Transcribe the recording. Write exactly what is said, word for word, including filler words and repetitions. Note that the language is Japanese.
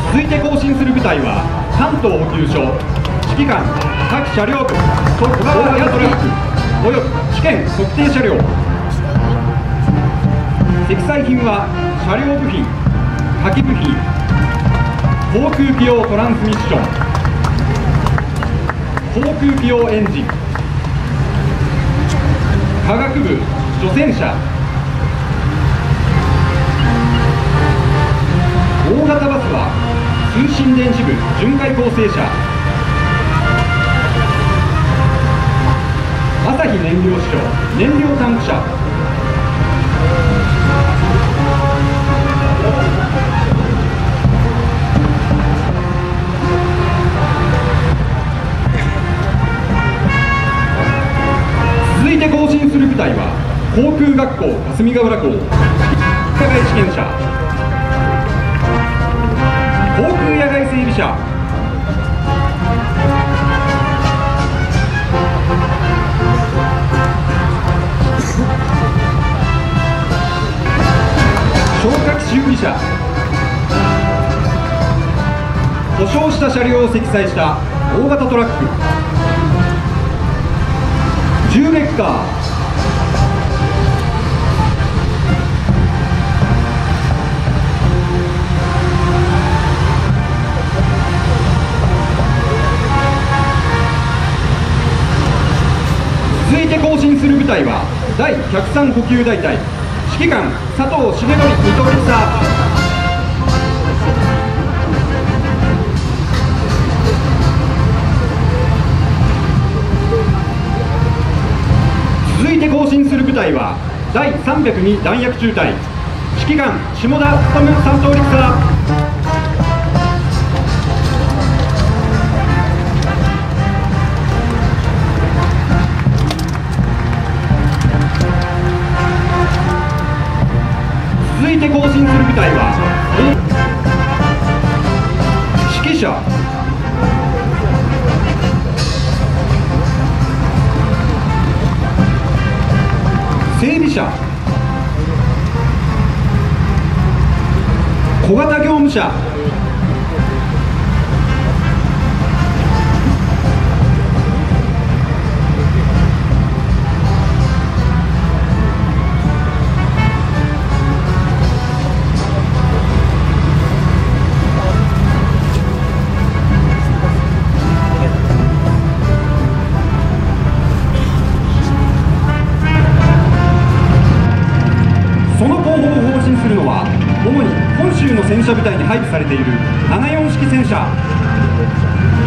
続いて行進する部隊は関東補給所、指揮官、各車両部、小川やトラックおよび試験測定車両。積載品は車両部品、下記部品、航空機用トランスミッション、航空機用エンジン、化学部、除染車、大型バスは通信電子部、巡回構成車、朝日燃料支所、燃料タンク車、続いて行進する部隊は航空学校霞ヶ浦校、野外試験車、航空野外整備車、消火器修理車、故障した車両を積載した大型トラック、重レッカー、続いて行進する部隊はだいひゃくさん補給大隊、指揮官佐藤重則二等陸佐。続いて行進する部隊はだいさんびゃくに弾薬中隊、指揮官下田勉三等陸佐。続いて行進する部隊は指揮車、整備車、小型業務車、その後方を行進するのは主に本州の戦車部隊に配備されているななじゅうよん式戦車。